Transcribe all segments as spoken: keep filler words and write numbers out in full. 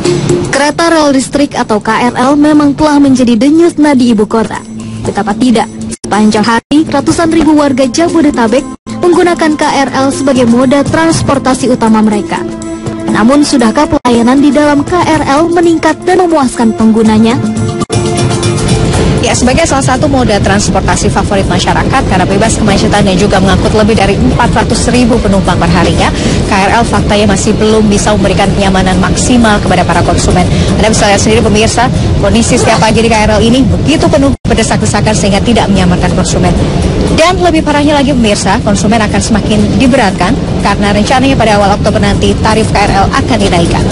Kereta rel listrik atau K R L memang telah menjadi denyut nadi ibu kota. Betapa tidak, sepanjang hari ratusan ribu warga Jabodetabek menggunakan K R L sebagai moda transportasi utama mereka. Namun sudahkah pelayanan di dalam K R L meningkat dan memuaskan penggunanya? Ya, sebagai salah satu moda transportasi favorit masyarakat karena bebas kemacetan dan juga mengangkut lebih dari empat ratus ribu penumpang per harinya, K R L faktanya masih belum bisa memberikan kenyamanan maksimal kepada para konsumen. Anda bisa lihat sendiri pemirsa, kondisi setiap pagi di K R L ini begitu penuh berdesak-desakan sehingga tidak menyamarkan konsumen. Dan lebih parahnya lagi pemirsa, konsumen akan semakin diberatkan karena rencananya pada awal Oktober nanti tarif K R L akan dinaikkan.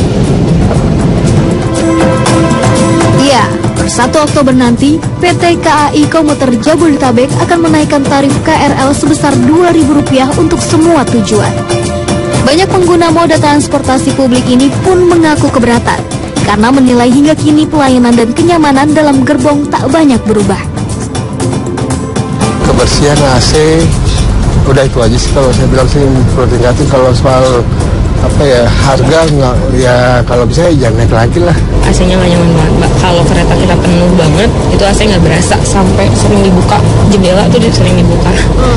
Ya, per satu Oktober nanti, P T K A I Komuter Jabodetabek akan menaikkan tarif K R L sebesar dua ribu rupiah untuk semua tujuan. Banyak pengguna moda transportasi publik ini pun mengaku keberatan, karena menilai hingga kini pelayanan dan kenyamanan dalam gerbong tak banyak berubah. Kebersihan A C, udah itu aja sih kalau saya bilang sih perlu tingkatin. Kalau soal apa ya harga nggak, ya kalau bisa ya jangan naik lagi lah. A C-nya nggak nyaman banget, Mbak. Kalau kereta kita penuh banget, itu A C nggak berasa, sampai sering dibuka jendela tuh sering dibuka.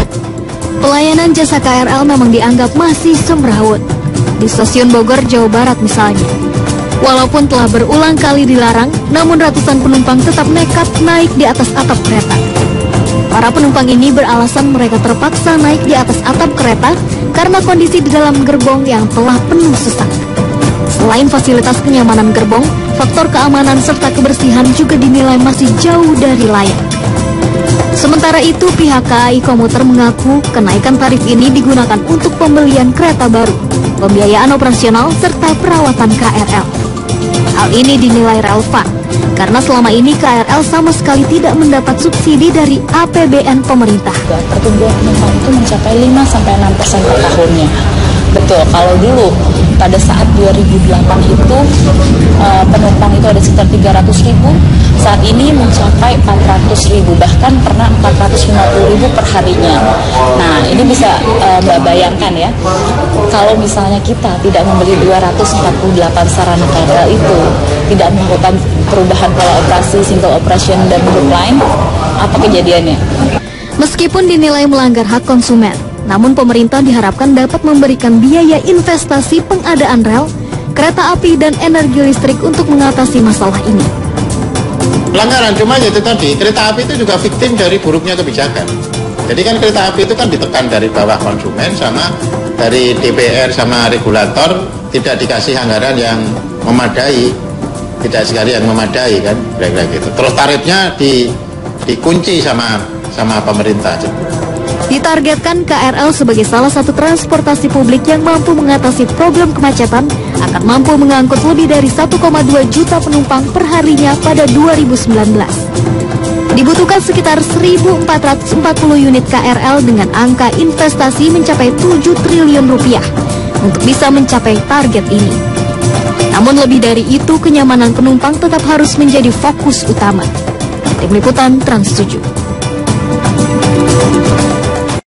Pelayanan jasa K R L memang dianggap masih semrawut. Di stasiun Bogor, Jawa Barat misalnya. Walaupun telah berulang kali dilarang, namun ratusan penumpang tetap nekat naik di atas atap kereta. Para penumpang ini beralasan mereka terpaksa naik di atas atap kereta karena kondisi di dalam gerbong yang telah penuh sesak. Selain fasilitas kenyamanan gerbong, faktor keamanan serta kebersihan juga dinilai masih jauh dari layak. Sementara itu, pihak K A I Komuter mengaku kenaikan tarif ini digunakan untuk pembelian kereta baru, pembiayaan operasional, serta perawatan K R L. Hal ini dinilai relevan, karena selama ini K R L sama sekali tidak mendapat subsidi dari A P B N pemerintah. Pertumbuhan penumpang itu mencapai lima sampai enam persen per tahunnya. Betul, kalau dulu pada saat dua ribu delapan itu uh, penumpang itu ada sekitar tiga ratus ribu, saat ini mencapai empat ratus ribu, bahkan pernah empat ratus lima puluh ribu per harinya. Nah, ini bisa uh, Mbak bayangkan ya, kalau misalnya kita tidak membeli dua ratus empat puluh delapan sarana K R L itu, tidak melakukan perubahan pola operasi, single operation, dan group line, apa kejadiannya? Meskipun dinilai melanggar hak konsumen, namun pemerintah diharapkan dapat memberikan biaya investasi pengadaan rel, kereta api, dan energi listrik untuk mengatasi masalah ini. Pelanggaran cuma itu tadi, kereta api itu juga victim dari buruknya kebijakan. Jadi kan kereta api itu kan ditekan dari bawah konsumen sama dari D P R sama regulator, tidak dikasih anggaran yang memadai, tidak sekali yang memadai kan, kira-kira gitu. Terus tarifnya di, dikunci sama sama pemerintah. Ditargetkan K R L sebagai salah satu transportasi publik yang mampu mengatasi problem kemacetan akan mampu mengangkut lebih dari satu koma dua juta penumpang per harinya pada dua ribu sembilan belas. Dibutuhkan sekitar seribu empat ratus empat puluh unit K R L dengan angka investasi mencapai tujuh triliun rupiah untuk bisa mencapai target ini. Namun lebih dari itu, kenyamanan penumpang tetap harus menjadi fokus utama. Tim Liputan Trans tujuh.